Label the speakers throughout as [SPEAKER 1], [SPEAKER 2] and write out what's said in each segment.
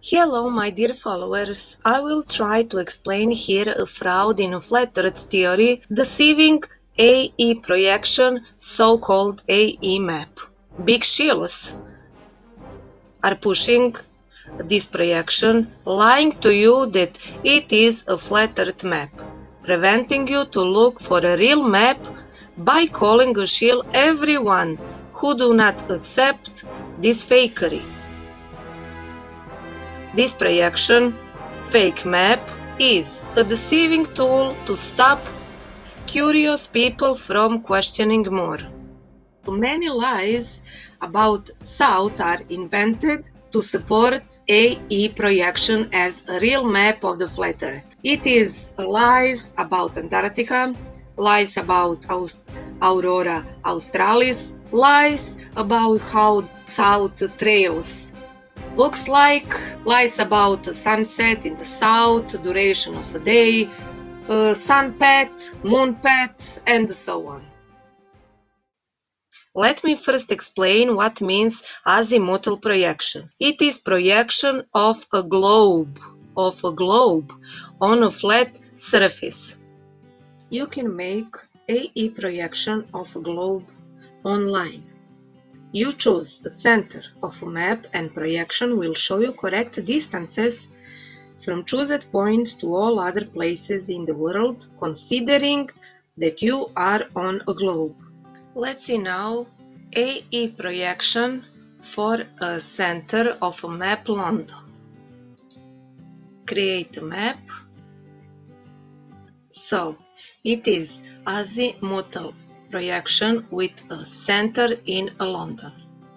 [SPEAKER 1] Hello, my dear followers. I will try to explain here a fraud in a flat earth theory deceiving AE projection, so-called AE map. Big shields are pushing this projection, lying to you that it is a flat earth map, preventing you to look for a real map by calling a shield everyone who do not accept this fakery. This projection, fake map, is a deceiving tool to stop curious people from questioning more. Many lies about South are invented to support AE projection as a real map of the flat earth. It is lies about Antarctica, lies about Aurora Australis, lies about how South trails looks like, lies about a sunset in the south, duration of a day, sun path, moon path, and so on. Let me first explain what means azimuthal projection. It is projection of a globe on a flat surface. You can make AE projection of a globe online. You choose the center of a map and projection will show you correct distances from chosen points to all other places in the world, considering that you are on a globe. Let's see now AE projection for a center of a map London. Create a map. So, it is azimuthal projection with a center in London.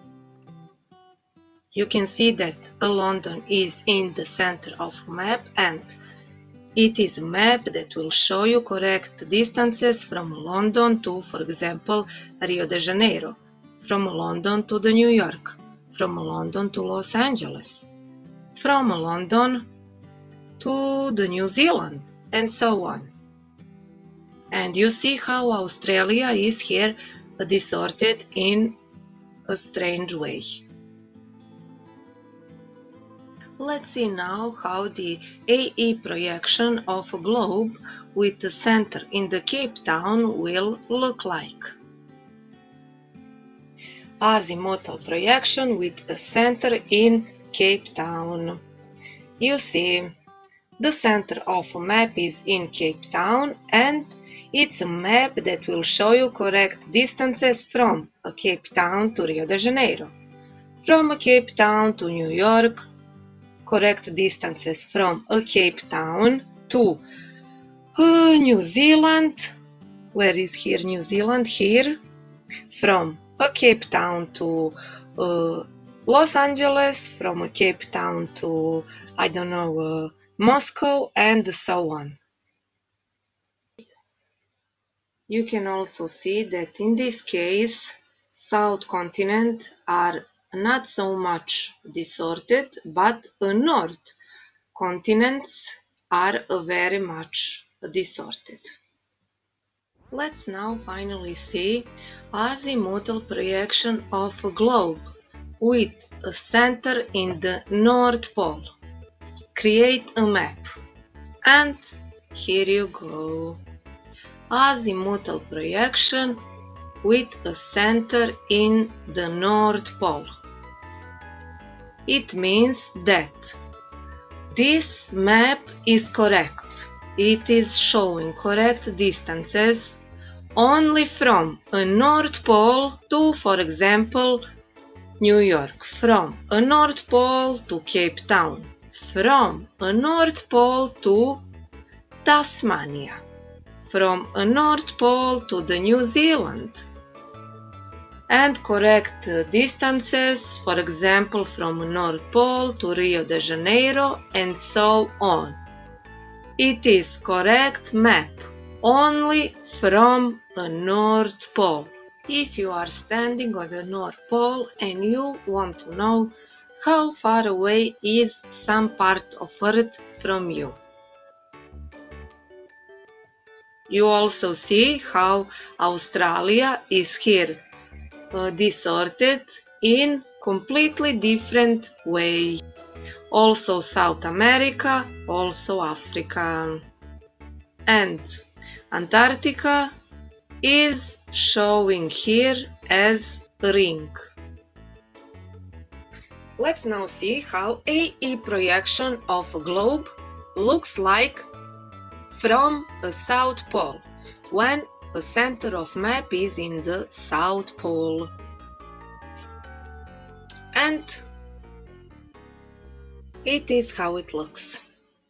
[SPEAKER 1] You can see that London is in the center of a map and it is a map that will show you correct distances from London to, for example, Rio de Janeiro, from London to the New York, from London to Los Angeles, from London to the New Zealand, and so on. And you see how Australia is here distorted in a strange way. Let's see now how the AE projection of a globe with the center in the Cape Town will look like. Azimuthal projection with a center in Cape Town. You see, the center of a map is in Cape Town and it's a map that will show you correct distances from Cape Town to Rio de Janeiro, from Cape Town to New York, correct distances from Cape Town to New Zealand. Where is here New Zealand? Here. From Cape Town to Los Angeles, from Cape Town to, I don't know, Moscow, and so on. You can also see that in this case, South continent are not so much distorted, but North continents are very much distorted. Let's now finally see azimuthal projection of a globe with a center in the North Pole. Create a map. And here you go. Azimuthal projection with a center in the North Pole. It means that this map is correct. It is showing correct distances only from a North Pole to, for example, New York, from a North Pole to Cape Town, from a North Pole to Tasmania, from a North Pole to the New Zealand, and correct distances, for example, from North Pole to Rio de Janeiro, and so on. It is correct map only from a North Pole. If you are standing on the North Pole and you want to know how far away is some part of Earth from you. You also see how Australia is here distorted in completely different way. also South America, also Africa. And Antarctica is showing here as a ring. Let's now see how AE projection of a globe looks like from a South Pole, when a center of map is in the South Pole. And it is how it looks.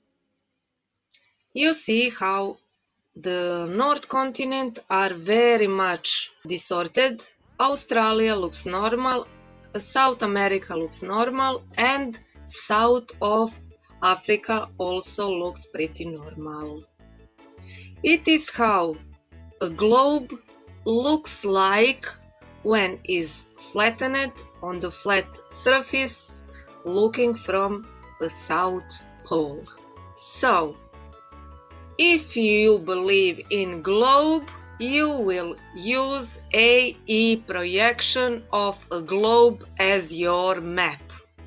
[SPEAKER 1] You see how the North continent are very much distorted. Australia looks normal, South America looks normal, and South of Africa also looks pretty normal. It is how a globe looks like when is flattened on the flat surface looking from a South Pole. So, if you believe in globe, you will use AE projection of a globe as your map.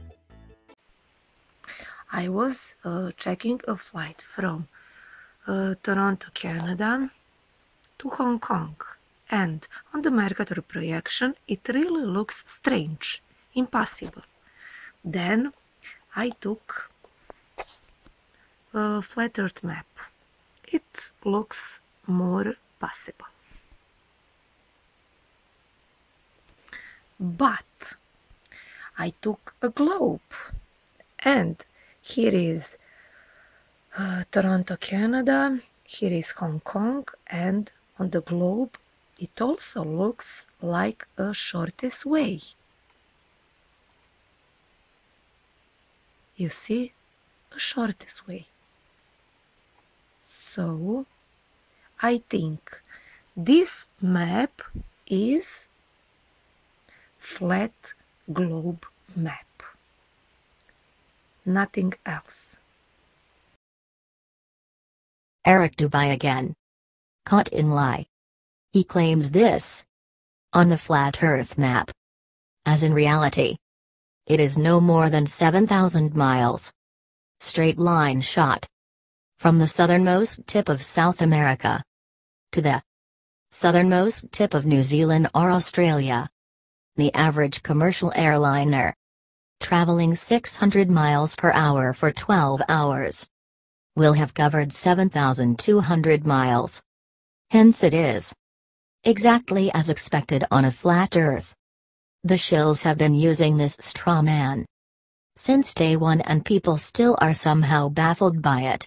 [SPEAKER 2] I was checking a flight from Toronto, Canada to Hong Kong, and on the Mercator projection it really looks strange, impossible. Then I took a flat earth map. It looks more possible. But I took a globe, and here is Toronto, Canada, here is Hong Kong, and on the globe it also looks like a shortest way. You see, a shortest way. So, I think this map is flat globe map. Nothing else.
[SPEAKER 3] Eric Dubai again. Caught in lie. He claims this on the flat earth map. As in reality, it is no more than 7,000 miles. Straight line shot. From the southernmost tip of South America to the southernmost tip of New Zealand or Australia. The average commercial airliner traveling 600 miles per hour for 12 hours will have covered 7,200 miles. Hence it is exactly as expected on a flat Earth. The shills have been using this straw man since day one, and people still are somehow baffled by it.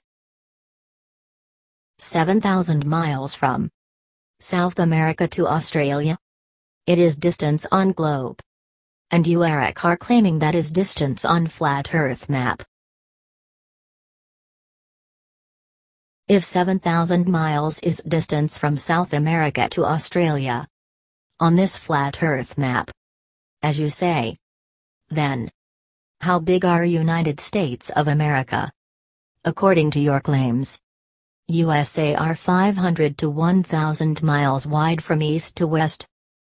[SPEAKER 3] 7,000 miles from South America to Australia? It is distance on globe. And you, Eric, are claiming that is distance on flat Earth map. If 7,000 miles is distance from South America to Australia on this flat Earth map, as you say, then how big are United States of America? According to your claims, USA are 500 to 1,000 miles wide from east to west.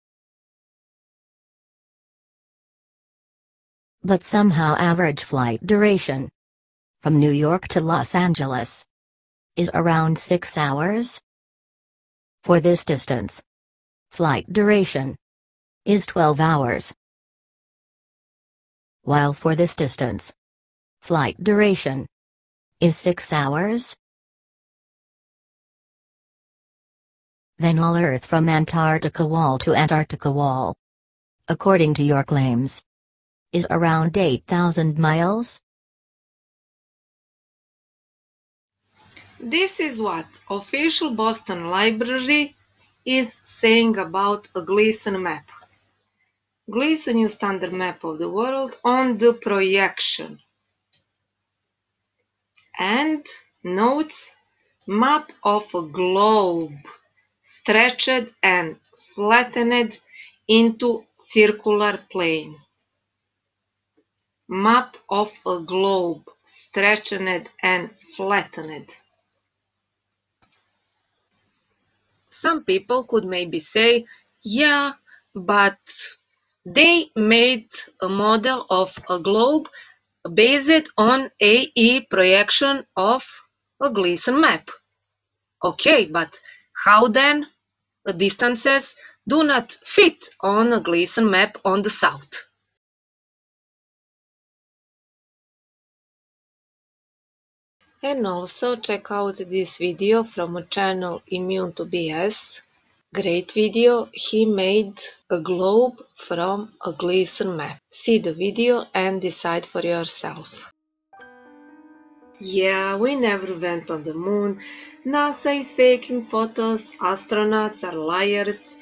[SPEAKER 3] But somehow average flight duration from New York to Los Angeles is around 6 hours. For this distance, flight duration is 12 hours. While for this distance, flight duration is 6 hours. Then all Earth from Antarctica wall to Antarctica wall, according to your claims, is around 8,000 miles?
[SPEAKER 1] This is what official Boston Library is saying about a Gleason map. Gleason used standard map of the world on the projection and notes map of a globe stretched and flattened into circular plane. Map of a globe stretched and flattened. Some people could maybe say, yeah, but they made a model of a globe based on AE projection of a Gleason map. Okay, but how then distances do not fit on a Gleason map on the south? And also check out this video from a channel Immune to BS. Great video, he made a globe from a Gleason map. See the video and decide for yourself. Yeah, we never went on the moon. NASA is faking photos, astronauts are liars.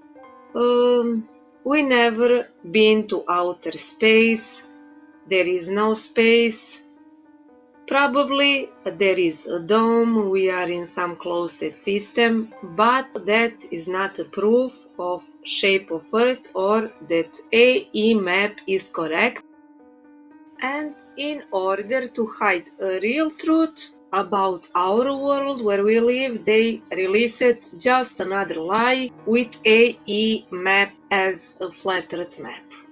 [SPEAKER 1] We never been to outer space. There is no space. Probably there is a dome, we are in some closed system, but that is not a proof of shape of Earth or that AE map is correct. And in order to hide a real truth about our world where we live, they released just another lie with AE map as a flat Earth map.